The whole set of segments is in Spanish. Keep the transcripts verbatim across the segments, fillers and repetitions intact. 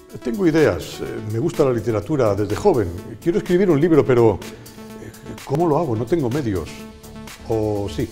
Tengo ideas, me gusta la literatura desde joven, quiero escribir un libro, pero ¿cómo lo hago? No tengo medios. ¿O sí?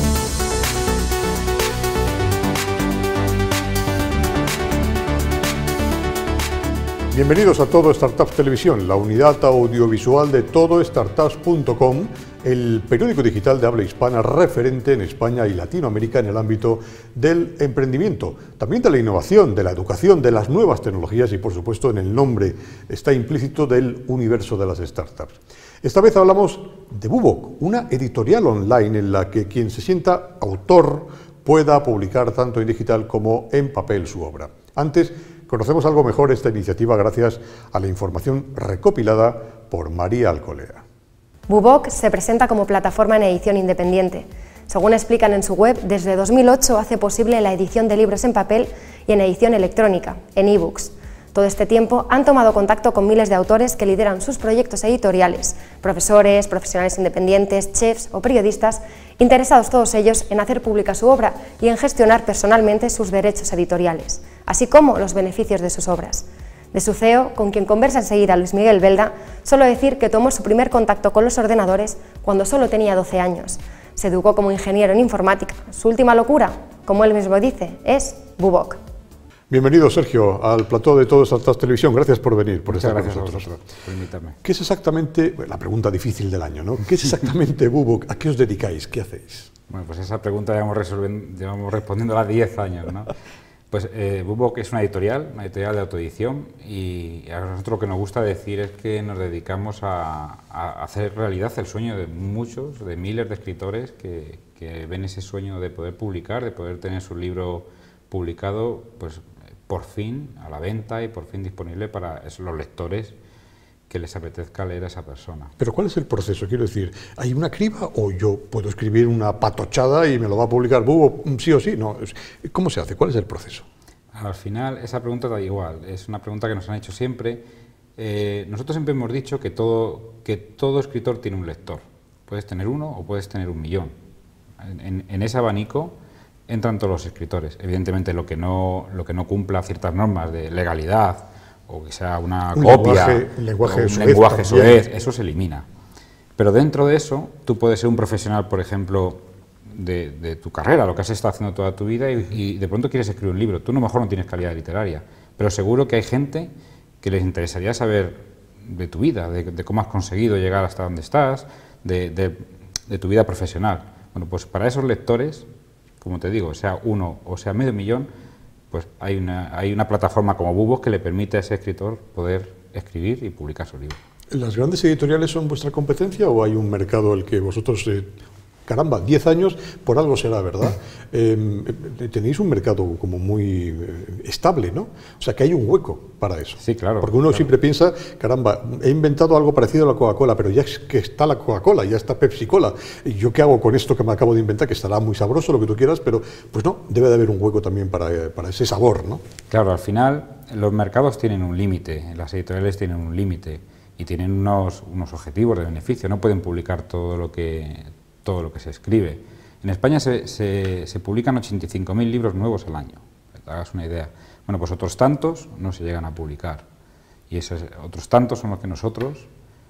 Bienvenidos a Todo Startups Televisión, la unidad audiovisual de todo startups punto com, el periódico digital de habla hispana referente en España y Latinoamérica en el ámbito del emprendimiento, también de la innovación, de la educación, de las nuevas tecnologías y, por supuesto, en el nombre está implícito del universo de las startups. Esta vez hablamos de Bubok, una editorial online en la que quien se sienta autor pueda publicar tanto en digital como en papel su obra. Antes, conocemos algo mejor esta iniciativa gracias a la información recopilada por María Alcolea. Bubok se presenta como plataforma en edición independiente. Según explican en su web, desde dos mil ocho hace posible la edición de libros en papel y en edición electrónica, en ebooks. Todo este tiempo han tomado contacto con miles de autores que lideran sus proyectos editoriales, profesores, profesionales independientes, chefs o periodistas, interesados todos ellos en hacer pública su obra y en gestionar personalmente sus derechos editoriales, así como los beneficios de sus obras. De su C E O, con quien conversa enseguida Luis Miguel Belda, solo decir que tomó su primer contacto con los ordenadores cuando solo tenía doce años. Se educó como ingeniero en informática. Su última locura, como él mismo dice, es Bubok. Bienvenido, Sergio, al plató de Todo Startups Televisión. Gracias por venir, por estar con nosotros. Por invitarme. ¿Qué es exactamente, bueno, la pregunta difícil del año, ¿no? ¿Qué es exactamente Bubok? ¿A qué os dedicáis? ¿Qué hacéis? Bueno, pues esa pregunta llevamos, llevamos respondiéndola diez años, ¿no? Pues eh, Bubok es una editorial, una editorial de autoedición, y a nosotros lo que nos gusta decir es que nos dedicamos a, a hacer realidad el sueño de muchos, de miles de escritores que, que ven ese sueño de poder publicar, de poder tener su libro publicado, pues por fin a la venta y por fin disponible para los lectores que les apetezca leer a esa persona. Pero ¿cuál es el proceso? Quiero decir, ¿hay una criba o yo puedo escribir una patochada y me lo va a publicar Bubok sí o sí? No. ¿Cómo se hace? ¿Cuál es el proceso? Al final, esa pregunta da igual, es una pregunta que nos han hecho siempre. Eh, nosotros siempre hemos dicho que todo, que todo escritor tiene un lector. Puedes tener uno o puedes tener un millón. En, en, en ese abanico entran todos los escritores. Evidentemente, lo que no, lo que no cumpla ciertas normas de legalidad o que sea una un copia, lenguaje, lenguaje, un soez, lenguaje soez, eso se elimina. Pero dentro de eso, tú puedes ser un profesional, por ejemplo, de, de tu carrera, lo que has estado haciendo toda tu vida, y, y de pronto quieres escribir un libro. Tú a lo mejor no tienes calidad literaria, pero seguro que hay gente que les interesaría saber de tu vida, de, de cómo has conseguido llegar hasta donde estás, de, de, de tu vida profesional. Bueno, pues para esos lectores, como te digo, sea uno o sea medio millón, pues hay una, hay una plataforma como Bubok que le permite a ese escritor poder escribir y publicar su libro. ¿Las grandes editoriales son vuestra competencia o hay un mercado al que vosotros, eh, caramba, diez años, por algo será, ¿verdad? Eh, tenéis un mercado como muy eh, estable, ¿no? O sea, que hay un hueco para eso. Sí, claro. Porque uno claro. siempre piensa, caramba, he inventado algo parecido a la Coca-Cola, pero ya es que está la Coca-Cola, ya está Pepsi-Cola. ¿Y yo qué hago con esto que me acabo de inventar? Que estará muy sabroso, lo que tú quieras, pero pues no, debe de haber un hueco también para, eh, para ese sabor, ¿no? Claro, al final los mercados tienen un límite, las editoriales tienen un límite y tienen unos, unos objetivos de beneficio, no pueden publicar todo lo que, todo lo que se escribe. En España se, se, se publican ochenta y cinco mil libros nuevos al año, para que te hagas una idea. Bueno, pues otros tantos no se llegan a publicar, y esos otros tantos son los que nosotros,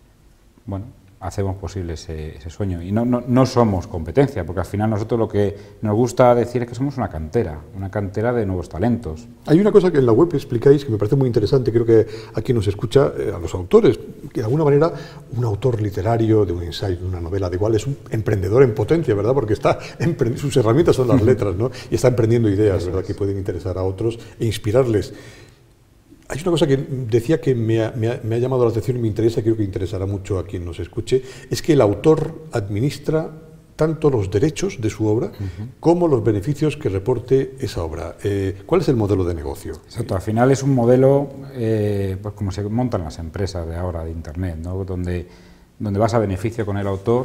bueno, hacemos posible ese, ese sueño. Y no, no, no somos competencia, porque al final nosotros lo que nos gusta decir es que somos una cantera, una cantera de nuevos talentos. Hay una cosa que en la web explicáis que me parece muy interesante, creo que a quien nos escucha, eh, a los autores, que de alguna manera un autor literario de un ensayo, de una novela, de igual es un emprendedor en potencia, ¿verdad? Porque está sus herramientas son las letras, ¿no? Y está emprendiendo ideas, ¿verdad? Que pueden interesar a otros e inspirarles. Hay una cosa que decía que me ha, me, ha, me ha llamado la atención y me interesa, creo que interesará mucho a quien nos escuche, es que el autor administra tanto los derechos de su obra uh-huh. como los beneficios que reporte esa obra. Eh, ¿Cuál es el modelo de negocio? Exacto, al final es un modelo, eh, pues como se montan las empresas de ahora, de Internet, ¿no? donde, donde vas a beneficio con el autor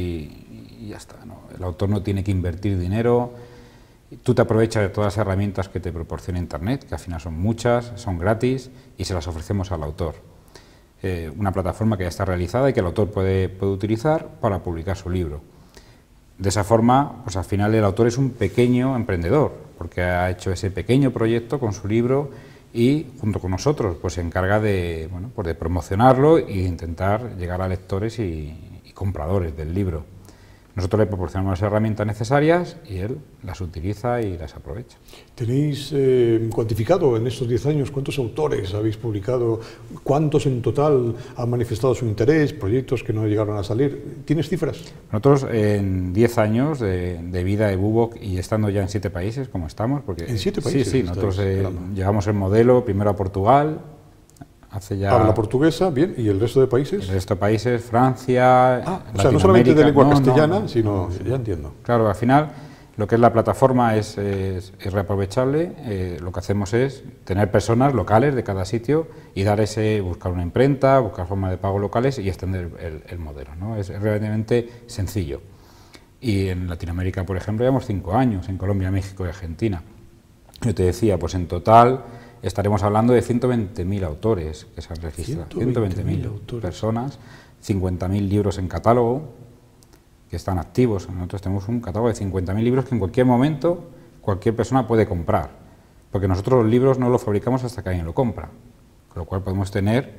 y, y ya está, ¿no? El autor no tiene que invertir dinero. Tú te aprovechas de todas las herramientas que te proporciona Internet, que al final son muchas, son gratis y se las ofrecemos al autor. Eh, una plataforma que ya está realizada y que el autor puede, puede utilizar para publicar su libro. De esa forma, pues al final el autor es un pequeño emprendedor, porque ha hecho ese pequeño proyecto con su libro y junto con nosotros pues se encarga de, bueno, pues de promocionarlo e intentar llegar a lectores y, y compradores del libro. Nosotros le proporcionamos las herramientas necesarias y él las utiliza y las aprovecha. ¿Tenéis eh, cuantificado en estos diez años cuántos autores habéis publicado? ¿Cuántos en total han manifestado su interés? ¿Proyectos que no llegaron a salir? ¿Tienes cifras? Nosotros en diez años de, de vida de Bubok y estando ya en siete países, como estamos, porque... ¿En siete países? Sí, sí, nosotros eh, llevamos el modelo primero a Portugal, hace ya... Habla portuguesa, bien, ¿y el resto de países? El resto de países, Francia, ah, o sea, no solamente de lengua no, castellana, no, sino... no, ya entiendo. Claro, al final, lo que es la plataforma es, es, es reaprovechable, eh, lo que hacemos es tener personas locales de cada sitio y dar ese, buscar una imprenta, buscar formas de pago locales y extender el, el modelo, ¿no? Es realmente sencillo. Y en Latinoamérica, por ejemplo, llevamos cinco años, en Colombia, México y Argentina. Yo te decía, pues en total estaremos hablando de ciento veinte mil autores que se han registrado, ciento veinte mil personas, cincuenta mil libros en catálogo que están activos. Nosotros tenemos un catálogo de cincuenta mil libros que en cualquier momento cualquier persona puede comprar, porque nosotros los libros no los fabricamos hasta que alguien lo compra, con lo cual podemos tener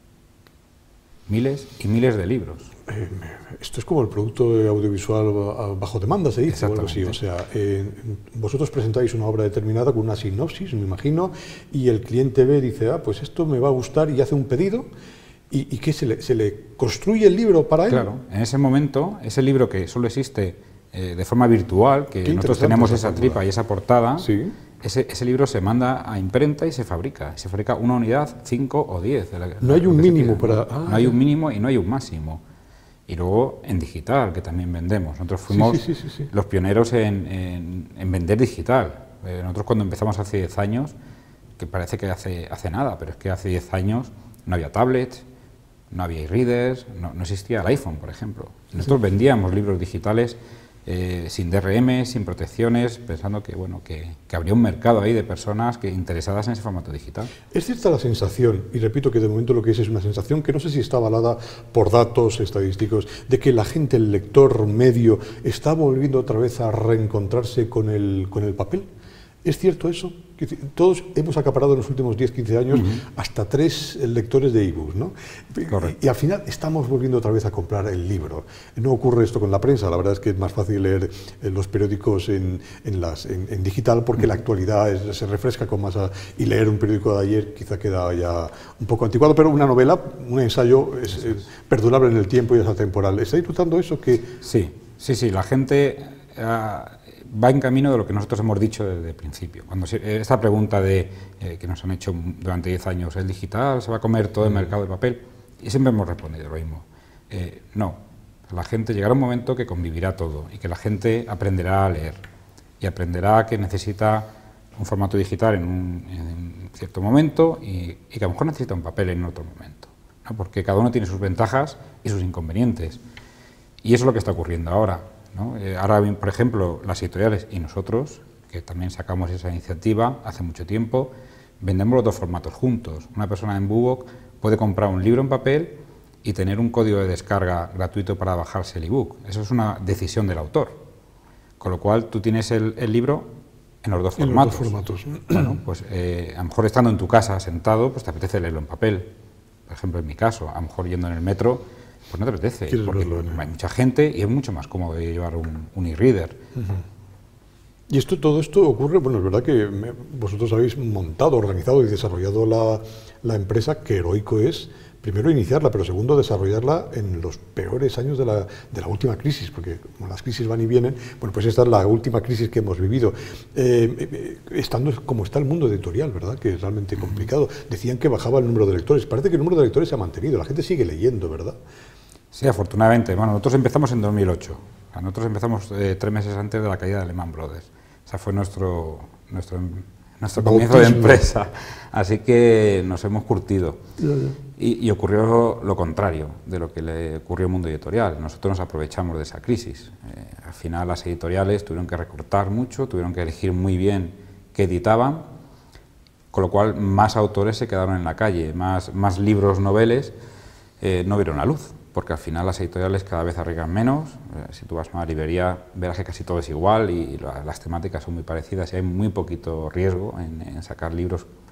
miles y miles de libros. Eh, esto es como el producto audiovisual bajo demanda, se dice, o algo así. O sea, eh, vosotros presentáis una obra determinada con una sinopsis, me imagino, y el cliente ve y dice, ah, pues esto me va a gustar, y hace un pedido, y, y ¿qué se le, se le construye el libro para él? Claro, en ese momento, ese libro que solo existe eh, de forma virtual, que Qué nosotros tenemos esa fórmula. tripa y esa portada, sí. Ese, ese libro se manda a imprenta y se fabrica. Se fabrica una unidad, cinco o diez. De la, no hay un mínimo para... Ah, no hay un mínimo y no hay un máximo. Y luego en digital, que también vendemos. Nosotros fuimos sí, sí, sí, sí, sí. los pioneros en, en, en vender digital. Eh, nosotros cuando empezamos hace diez años, que parece que hace, hace nada, pero es que hace diez años no había tablets, no había e-readers, no, no existía el iPhone, por ejemplo. Nosotros sí. vendíamos libros digitales Eh, sin D R M, sin protecciones, pensando que, bueno, que, que habría un mercado ahí de personas que interesadas en ese formato digital. Es cierta la sensación, y repito que de momento lo que es es una sensación que no sé si está avalada por datos estadísticos, de que la gente, el lector medio, está volviendo otra vez a reencontrarse con el, con el papel. ¿Es cierto eso? Todos hemos acaparado en los últimos diez, quince años uh-huh. hasta tres lectores de e-books, ¿no? Correcto. Y al final estamos volviendo otra vez a comprar el libro. No ocurre esto con la prensa, la verdad es que es más fácil leer los periódicos en, en, las, en, en digital porque uh-huh. la actualidad es, se refresca con más... A, y leer un periódico de ayer quizá queda ya un poco anticuado, pero una novela, un ensayo es, es perdurable en el tiempo y es atemporal. ¿Estáis notando eso? Que... Sí, sí, sí, la gente... Uh, va en camino de lo que nosotros hemos dicho desde el principio. Cuando se, esta pregunta de, eh, que nos han hecho durante diez años, ¿el digital se va a comer todo el mercado del papel? Y siempre hemos respondido lo mismo. Eh, no, la gente llegará un momento que convivirá todo y que la gente aprenderá a leer y aprenderá que necesita un formato digital en un en cierto momento y, y que a lo mejor necesita un papel en otro momento, ¿no? Porque cada uno tiene sus ventajas y sus inconvenientes. Y eso es lo que está ocurriendo ahora. ¿No? Eh, ahora, por ejemplo, las editoriales y nosotros, que también sacamos esa iniciativa hace mucho tiempo, vendemos los dos formatos juntos. Una persona en Bubok puede comprar un libro en papel y tener un código de descarga gratuito para bajarse el ebook. Eso es una decisión del autor. Con lo cual, tú tienes el, el libro en los dos formatos. En los dos formatos. Bueno, pues eh, a lo mejor estando en tu casa sentado, pues te apetece leerlo en papel. Por ejemplo, en mi caso, a lo mejor yendo en el metro, pues no te apetece, porque en... hay mucha gente y es mucho más cómodo llevar un, un e-reader. Uh-huh. Y esto, todo esto ocurre, bueno, es verdad que me, vosotros habéis montado, organizado y desarrollado la, la empresa, que heroico es, primero iniciarla, pero segundo desarrollarla en los peores años de la, de la última crisis, porque como las crisis van y vienen, bueno, pues esta es la última crisis que hemos vivido. Eh, eh, estando como está el mundo editorial, ¿verdad?, que es realmente complicado. Decían que bajaba el número de lectores, parece que el número de lectores se ha mantenido, la gente sigue leyendo, ¿verdad? Sí, afortunadamente. Bueno, nosotros empezamos en dos mil ocho. Nosotros empezamos eh, tres meses antes de la caída de Lehman Brothers. O sea, fue nuestro, nuestro, nuestro comienzo de empresa. Así que nos hemos curtido. Ya, ya. Y, y ocurrió lo contrario de lo que le ocurrió al mundo editorial. Nosotros nos aprovechamos de esa crisis. Eh, al final las editoriales tuvieron que recortar mucho, tuvieron que elegir muy bien qué editaban, con lo cual más autores se quedaron en la calle, más, más libros noveles eh, no vieron la luz. Porque al final las editoriales cada vez arriesgan menos. Eh, si tú vas a una librería verás que casi todo es igual y la, las temáticas son muy parecidas y hay muy poquito riesgo en, en sacar libros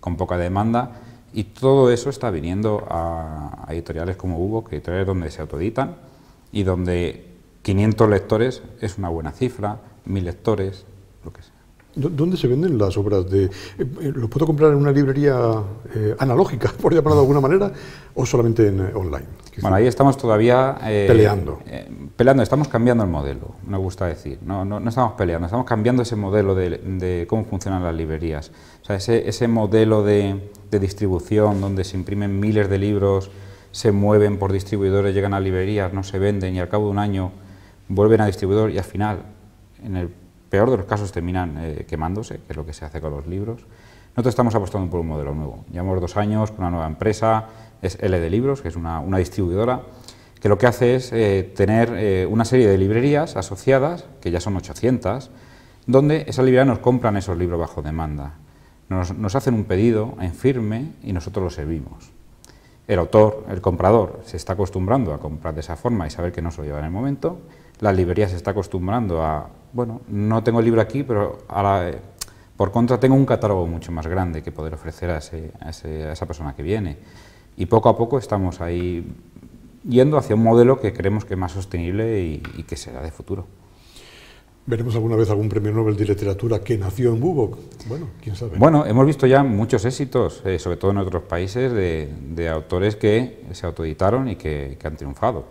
con poca demanda, y todo eso está viniendo a, a editoriales como Hugo, que editoriales donde se autoeditan y donde quinientos lectores es una buena cifra, mil lectores, lo que sea. ¿Dónde se venden las obras de...? Eh, ¿Lo puedo comprar en una librería eh, analógica, por llamarlo de alguna manera, o solamente en eh, online? Bueno, ahí estamos todavía... Eh, peleando. Eh, peleando, estamos cambiando el modelo, me gusta decir. No, no, no estamos peleando, estamos cambiando ese modelo de, de cómo funcionan las librerías. O sea, ese, ese modelo de, de distribución donde se imprimen miles de libros, se mueven por distribuidores, llegan a librerías, no se venden y al cabo de un año vuelven a distribuidor y al final, en el peor de los casos, terminan eh, quemándose, que es lo que se hace con los libros. Nosotros estamos apostando por un modelo nuevo. Llevamos dos años con una nueva empresa, es L D Libros, que es una, una distribuidora, que lo que hace es eh, tener eh, una serie de librerías asociadas, que ya son ochocientas, donde esas librerías nos compran esos libros bajo demanda. Nos, nos hacen un pedido en firme y nosotros lo servimos. El autor, el comprador, se está acostumbrando a comprar de esa forma y saber que no se lo lleva en el momento. La librería se está acostumbrando a, bueno, no tengo el libro aquí, pero ahora, eh, por contra tengo un catálogo mucho más grande que poder ofrecer a, ese, a, ese, a esa persona que viene. Y poco a poco estamos ahí yendo hacia un modelo que creemos que es más sostenible y, y que será de futuro. ¿Veremos alguna vez algún premio Nobel de Literatura que nació en Bubok? Bueno, quién sabe. Bueno, hemos visto ya muchos éxitos, eh, sobre todo en otros países, de, de autores que se autoeditaron y que, que han triunfado.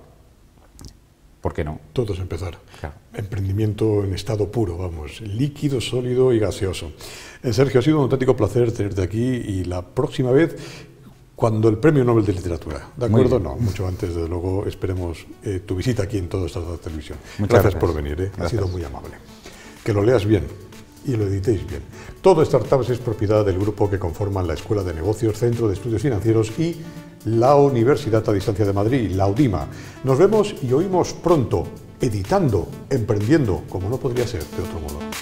¿Por qué no? Todo es empezar. Claro. Emprendimiento en estado puro, vamos, líquido, sólido y gaseoso. Eh, Sergio, ha sido un auténtico placer tenerte aquí y la próxima vez, cuando el Premio Nobel de Literatura, ¿de acuerdo? No, mucho antes, desde luego, esperemos eh, tu visita aquí en Todo Startup Televisión. Gracias, gracias por venir, ¿eh? Ha sido muy amable. Que lo leas bien y lo editéis bien. Todo Startups es propiedad del grupo que conforman la Escuela de Negocios, Centro de Estudios Financieros y la Universidad a Distancia de Madrid, la UDIMA. Nos vemos y oímos pronto, editando, emprendiendo, como no podría ser de otro modo.